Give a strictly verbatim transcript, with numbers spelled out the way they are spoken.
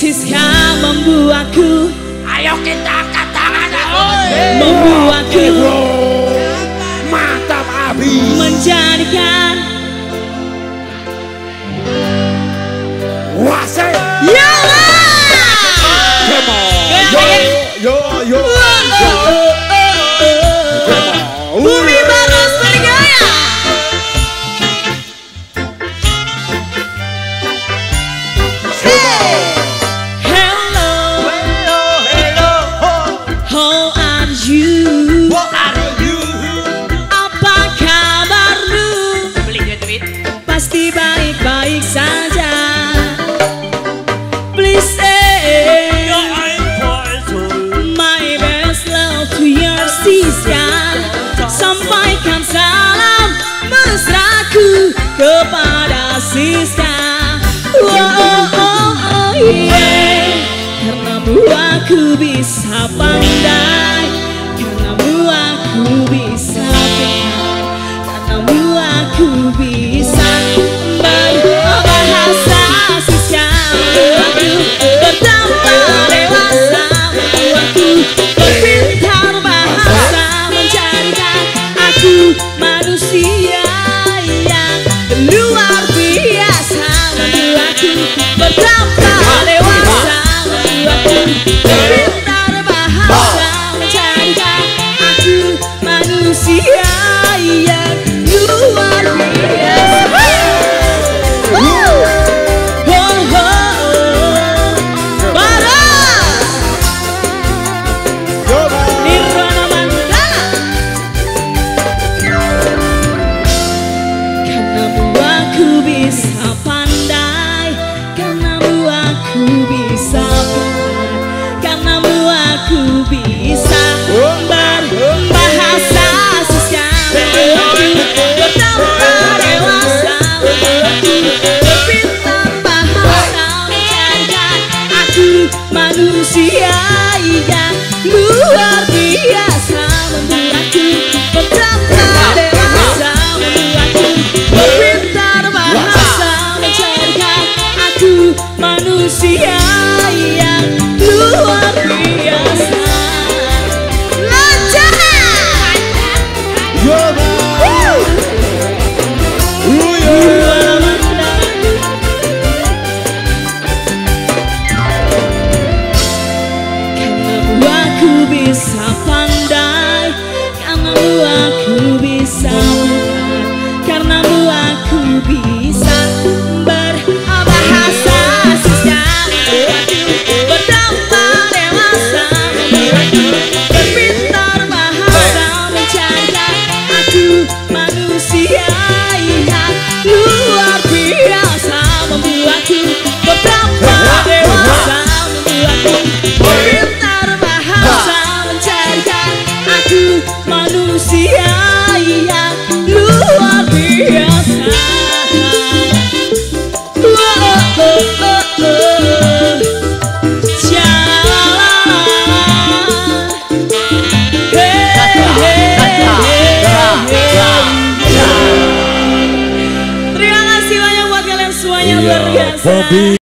Siska membuatku, ayo kita angkat tangan, membuatku mantap habis, menjadikan wasai. Ya Come on, yo yo yo. Bumi Barus bergaya. Pasti baik-baik saja. Please say my best love to your Siska. Sampaikan salam mesraku kepada Siska. Oh, oh, oh, oh yeah. Karenamu aku bisa pandai, karenamu aku bisa pintar, karenamu aku bisa berbahasa Siska. Membuatku bertambah dewasa, membuatku berpintar bahasa, menjadikan aku manusia yang luar biasa. Membuatku bertambah dewasa, membuatku berpintar bahasa, menjadikan aku manusia yang luar biasa. Bisa pandai, karenamu aku bisa pintar, karenamu aku bisa berbahasa Siska. Membuatku bertambah dewasa, membuatku berpintar bahasa, menjadikan aku manusia yang luar biasa. Membuatku bertambah dewasa, membuatku berpintar bahasa, menjadikan aku manusia yang luar biasa. Lancar! Karenamu aku bisa pandai, karenamu aku bisa pintar, karenamu aku bisa berbahasa Siska. Membuatku bertambah dewasa, membuatku berpintar bahasa, menjadikan aku manusia yang luar biasa. Membuatku bertambah dewasa, membuatku berpintar bahasa, menjadikan aku manusia yang luar biasa. Oh, oh, oh, oh. Jalan. Hey, hey, hey. Terima kasih banyak buat kalian semuanya, luar biasa.